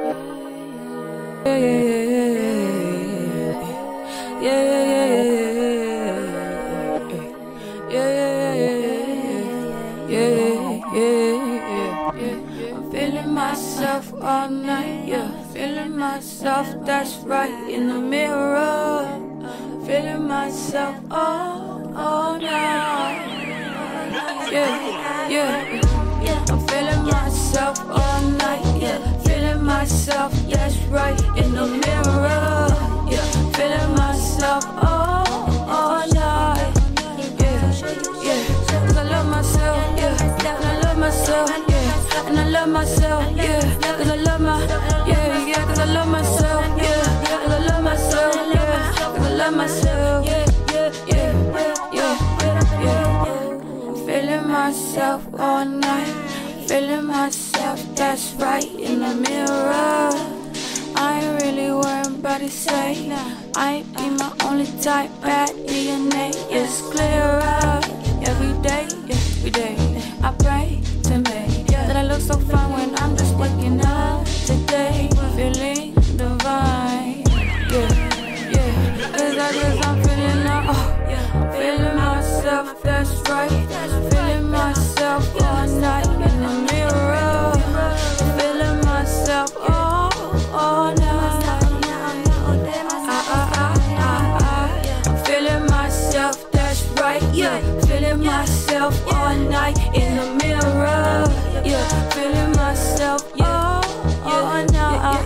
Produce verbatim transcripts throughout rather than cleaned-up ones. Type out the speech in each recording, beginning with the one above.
Yeah, yeah, yeah, yeah, yeah, yeah, yeah, yeah, yeah. I'm feeling myself all night, yeah. Feeling myself, that's right, in the mirror. Feeling myself all, all night. Yeah, yeah. I'm feeling myself all night, yeah. Feeling myself, that's right, in the mirror. Yeah, feeling myself all, all night. Yeah, yeah. Cause I love myself, yeah. And I love myself, yeah. And I love myself, yeah. Cause I love my, yeah, yeah. Cause I love myself, yeah. Cause I love myself, yeah. Cause I love myself, yeah, yeah, yeah, yeah. I'm feeling myself all night. Feeling myself, that's right, in the mirror. I ain't really worried about it, say. I ain't be my only type, bad D N A is clearer. Every day, every day, I pray to me that I look so fine when I'm just waking up today. Feeling divine, yeah, yeah. Cause I guess I'm feeling, oh, feeling myself, that's right. Feeling myself all night in the mirror. Feeling myself all, all night. I'm feeling myself, that's right, yeah. Feeling myself all night in the mirror. Yeah, feeling myself, yeah, all night.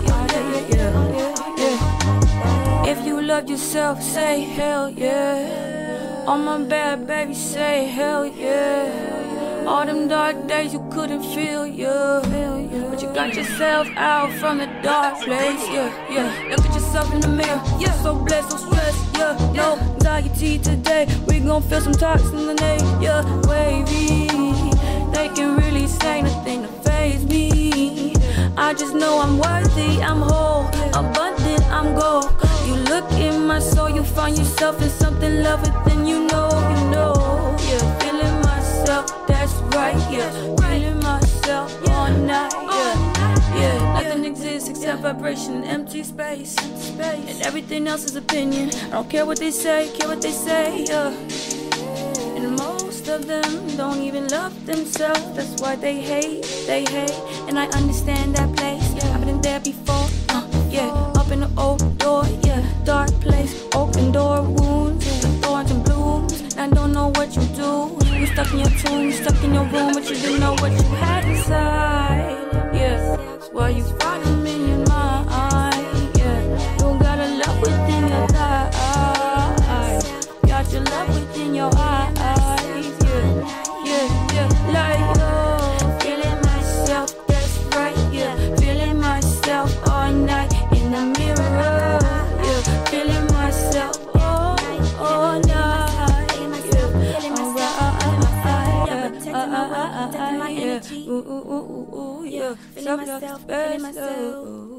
If you love yourself, say hell yeah. On my bad baby, say hell yeah. All them dark days you couldn't feel, yeah. But you got yourself out from the dark place, yeah, yeah. Look at yourself in the mirror, yeah. So blessed, so stressed, yeah. No anxiety today. We gon' feel some toxins in the day, yeah. Wavy, they can really say nothing to faze me. I just know I'm worthy, I'm whole, abundant, I'm gold. You look in my soul, you find yourself in something love within, you know, you know. Yeah, feeling myself, that's right, yeah. Feeling myself all night, yeah. Yeah, nothing exists except vibration and empty space. And everything else is opinion. I don't care what they say, care what they say, yeah. And most of them don't even love themselves. That's why they hate, they hate. And I understand that place, I've been there before, uh, yeah. Up in the old door, yeah. Dark place, open door wounds, the thorns and blooms. And I don't know what you do. You stuck in your tomb, you stuck in your room, but you didn't know what you had inside. Yeah, that's why you fighting me in my eye. Yeah, you got a love within your eyes. Got your love within your eyes. Yeah, yeah, yeah. Like oh, feeling myself, that's right. Yeah, feeling myself all night in the mirror. Yeah, feeling myself all, all night. Yeah, ooh, ooh, ooh, ooh, yeah. Feeling myself, feeling myself.